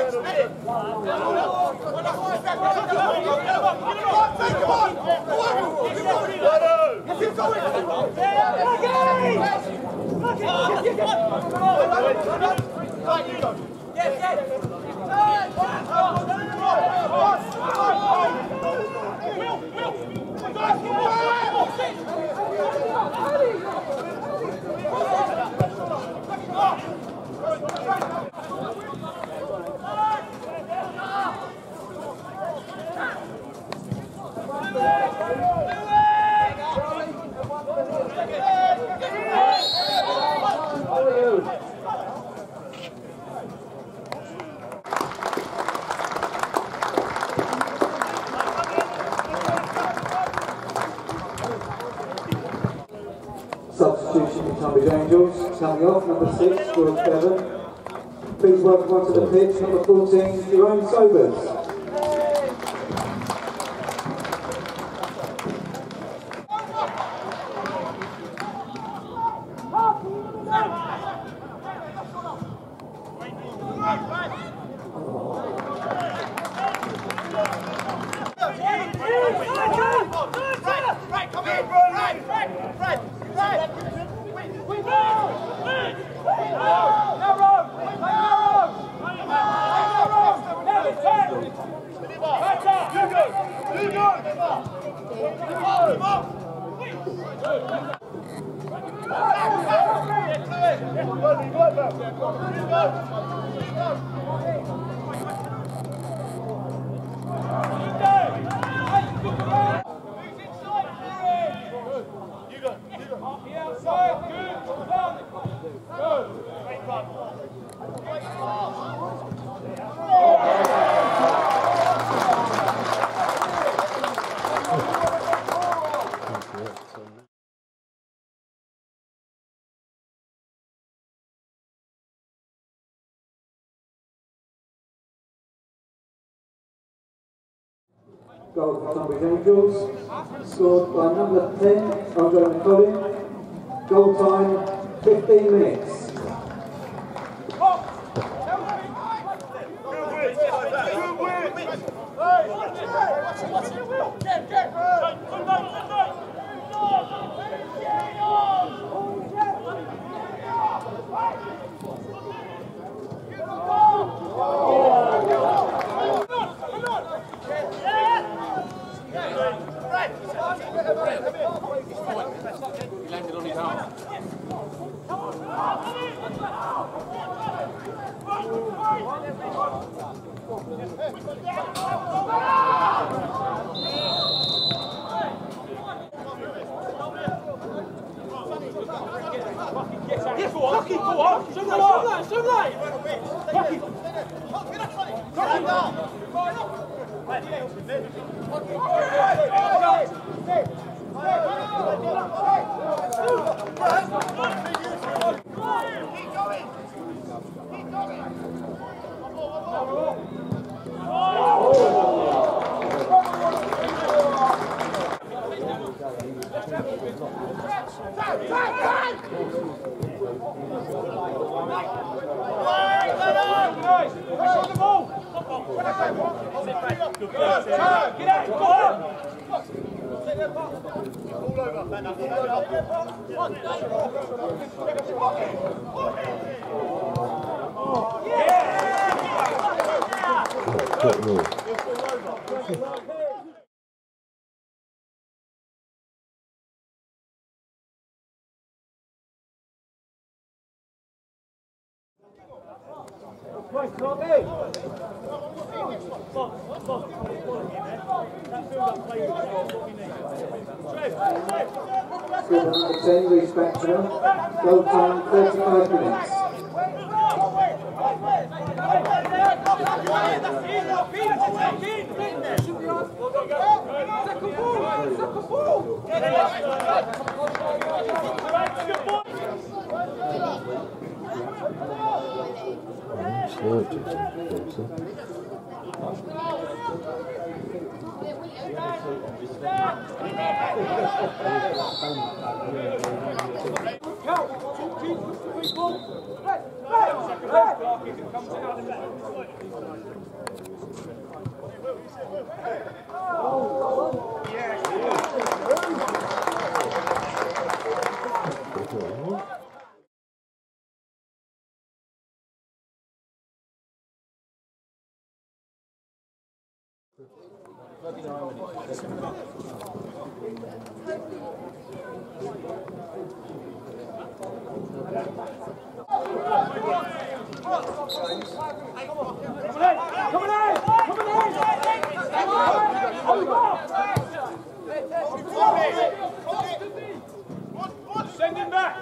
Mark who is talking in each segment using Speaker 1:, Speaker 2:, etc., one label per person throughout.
Speaker 1: Substitution for Tunbridge Angels, coming off, number 6, George Bevan. Please welcome onto the pitch, number 14, Jerome Sobers. Goal for Tunbridge Angels, scored by number 10, Andre McCollin. Goal time, 15 minutes.
Speaker 2: He landed on his arm.
Speaker 1: Score number 10, Reece Batchelor. Goal time, 35 minutes.
Speaker 2: Send him back!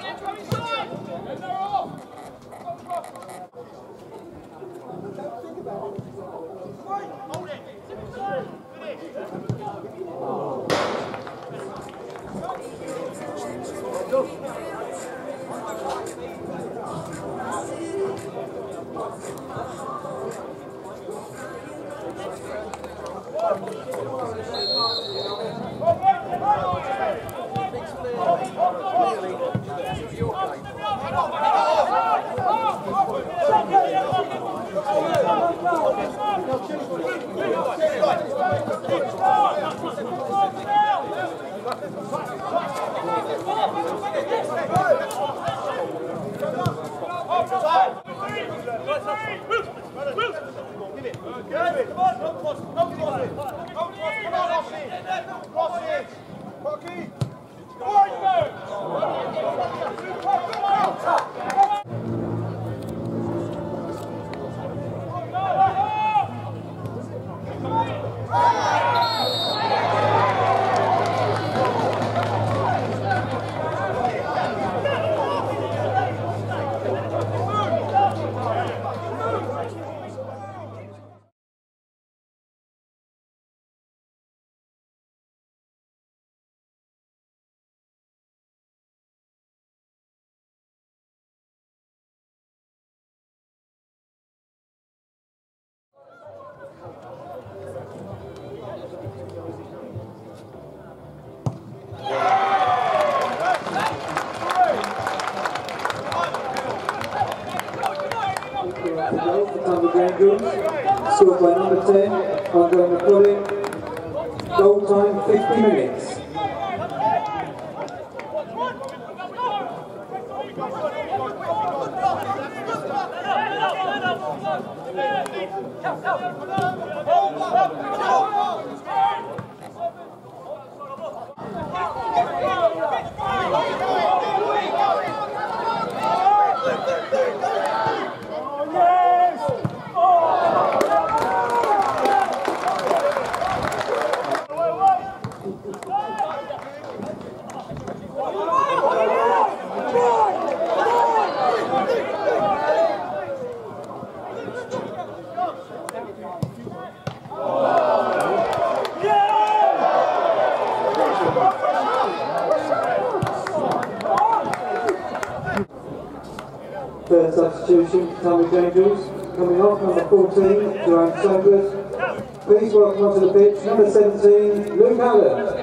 Speaker 1: Scored by number 10, Andre McCullin. Goal time 50 minutes. Third substitution, Tommy Angels. Coming off, number 14, Joanne Sanders. Please welcome onto the pitch, number 17, Luke Allen.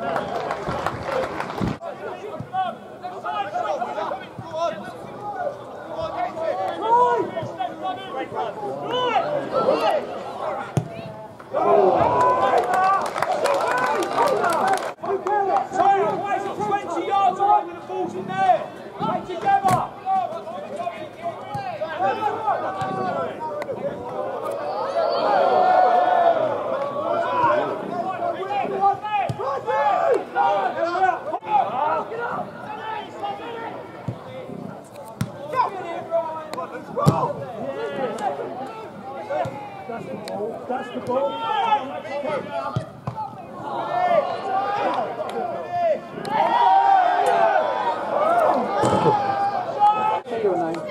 Speaker 3: That's the ball. Say your name.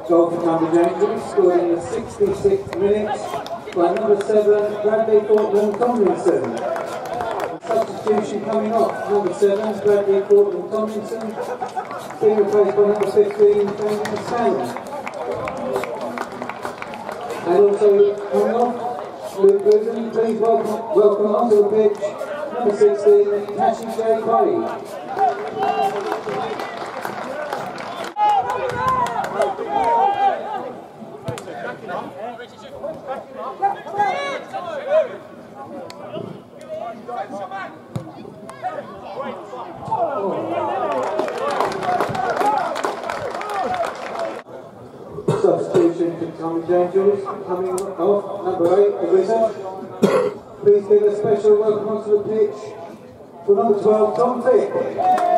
Speaker 1: Goal for Tunbridge Angels, scored in the 66th minute by number 7, Bradley Portland Tomlinson. Substitution coming off, number 7, Bradley Portland Tomlinson, being replaced by number 15, Brandon Salmon. And also coming off, Luke Gooden, please welcome onto the pitch, number 16, Tashi J. Bay. Substitution to Tunbridge Angels, coming off, number 8, the Wizard. Please give a special welcome onto the pitch for number 12, Tom Fick.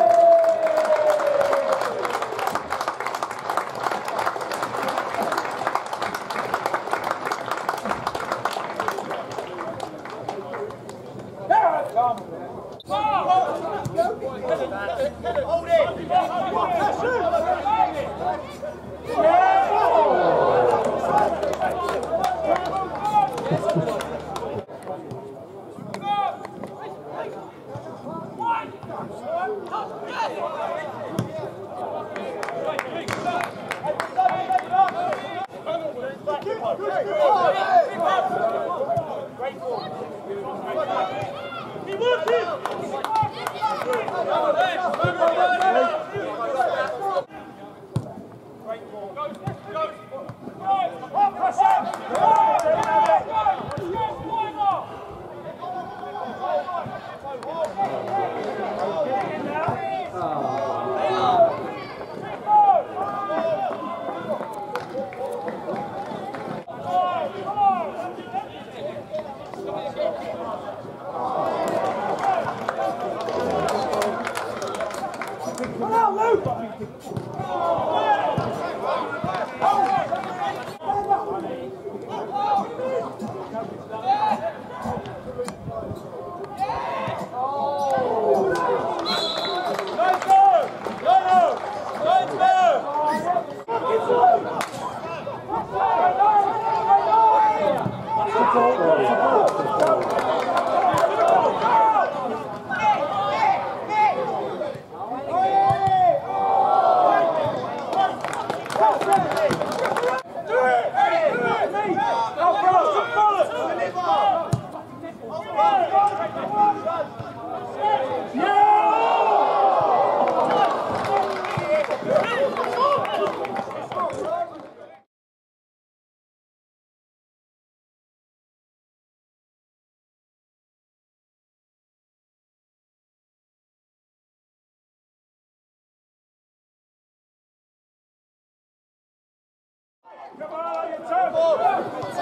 Speaker 2: Come on, you turn!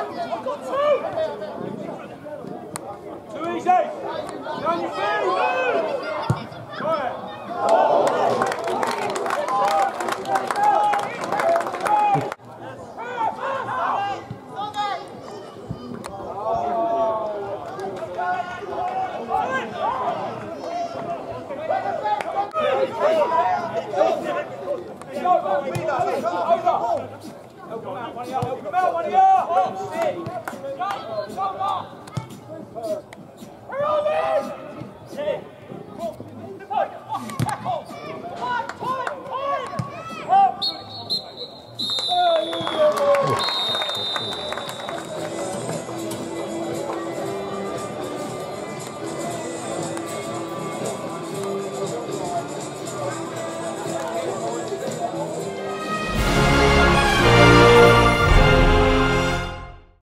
Speaker 2: Too easy! Down your feet! Go ahead! Help him out, one of you! Hurry on,